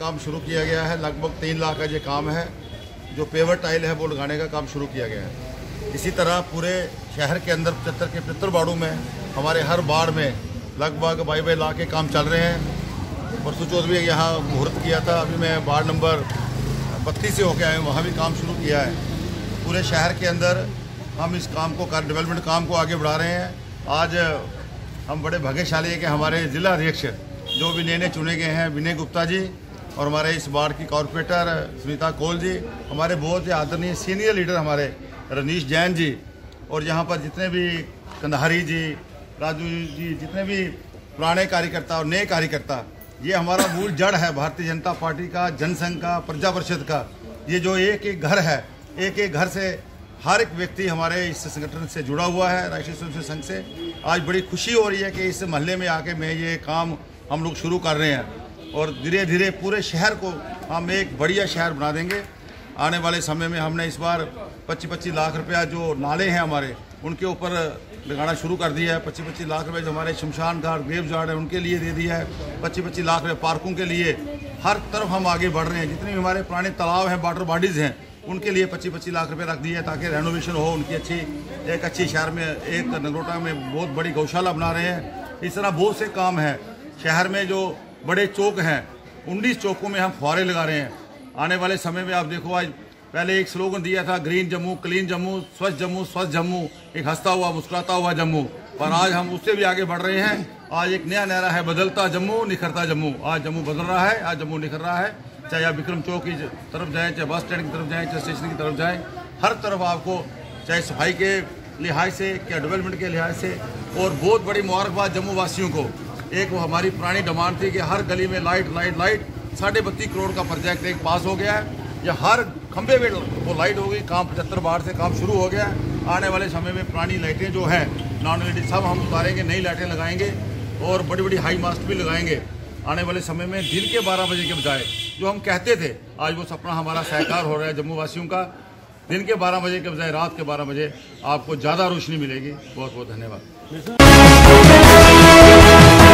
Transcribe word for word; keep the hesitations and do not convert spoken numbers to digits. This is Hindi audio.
काम शुरू किया गया है। लगभग तीन लाख का ये काम है, जो पेवर टाइल है वो लगाने का काम शुरू किया गया है। इसी तरह पूरे शहर के अंदर पचहत्तर के पचहत्तर वार्डों में हमारे हर वार्ड में लगभग बाई बाई लाख के काम चल रहे हैं। परसों चौथ भी यहाँ मुहूर्त किया था, अभी मैं वार्ड नंबर बत्तीस से होकर आए हूँ, वहाँ भी काम शुरू किया है। पूरे शहर के अंदर हम इस काम को कर डेवलपमेंट काम को आगे बढ़ा रहे हैं। आज हम बड़े भाग्यशाली हैं कि हमारे जिला अध्यक्ष जो भी नए नए चुने गए हैं, विनय गुप्ता जी, और हमारे इस वार्ड की कॉर्पोरेटर सुनीता कोल जी, हमारे बहुत ही आदरणीय सीनियर लीडर हमारे रनीश जैन जी, और यहाँ पर जितने भी कंधारी जी, राजू जी, जितने भी पुराने कार्यकर्ता और नए कार्यकर्ता, ये हमारा मूल जड़ है भारतीय जनता पार्टी का, जनसंघ का, प्रजा परिषद का। ये जो एक एक घर है, एक एक घर से हर एक व्यक्ति हमारे इस संगठन से जुड़ा हुआ है, राष्ट्रीय स्वयंसेवक संघ से। आज बड़ी खुशी हो रही है कि इस महल्ले में आके मैं ये काम हम लोग शुरू कर रहे हैं, और धीरे धीरे पूरे शहर को हम एक बढ़िया शहर बना देंगे। आने वाले समय में हमने इस बार पच्चीस पच्चीस लाख रुपया जो नाले हैं हमारे उनके ऊपर लगाना शुरू कर दिया है। पच्चीस पच्चीस लाख रुपये जो हमारे शमशान घाट, ग्रेव यार्ड है उनके लिए दे दिया है। पच्चीस पच्चीस लाख रुपये पार्कों के लिए हर तरफ हम आगे बढ़ रहे हैं। जितने भी हमारे पुराने तालाब हैं, वाटर बॉडीज़ हैं, उनके लिए पच्चीस पच्चीस लाख रुपए रख दिए है ताकि रेनोवेशन हो उनकी अच्छी। एक अच्छी शहर में, एक नगरोटा में बहुत बड़ी गौशाला बना रहे हैं। इस तरह बहुत से काम हैं। शहर में जो बड़े चौक हैं, उन्नीस चौकों में हम फुहारे लगा रहे हैं। आने वाले समय में आप देखो, आज पहले एक स्लोगन दिया था, ग्रीन जम्मू, क्लीन जम्मू, स्वच्छ जम्मू, स्वस्थ जम्मू, एक हंसता हुआ मुस्कुराता हुआ जम्मू। पर आज हम उससे भी आगे बढ़ रहे हैं। आज एक नया नारा है, बदलता जम्मू, निखरता जम्मू। आज जम्मू बदल रहा है, आज जम्मू निखर रहा है। चाहे आप विक्रम चौक की तरफ जाएं, चाहे बस स्टैंड की तरफ जाएं, चाहे स्टेशन की तरफ जाएं, हर तरफ आपको चाहे सफाई के लिहाज से, क्या डेवलपमेंट के लिहाज से। और बहुत बड़ी मुबारकबाद जम्मू वासियों को। एक वो हमारी पुरानी डिमांड थी कि हर गली में लाइट लाइट लाइट साढ़े बत्तीस करोड़ का प्रोजेक्ट एक पास हो गया है। या हर खंबे में वो लाइट हो गई। काम पचहत्तर बार से काम शुरू हो गया है। आने वाले समय में पुरानी लाइटें जो हैं, नॉन एलईडी, सब हम उतारेंगे, नई लाइटें लगाएंगे और बड़ी बड़ी हाई मास्ट भी लगाएंगे। आने वाले समय में दिन के बारह बजे के बजाय जो हम कहते थे, आज वो सपना हमारा साकार हो रहा है जम्मू वासियों का। दिन के बारह बजे के बजाय रात के बारह बजे आपको ज़्यादा रोशनी मिलेगी। बहुत बहुत धन्यवाद।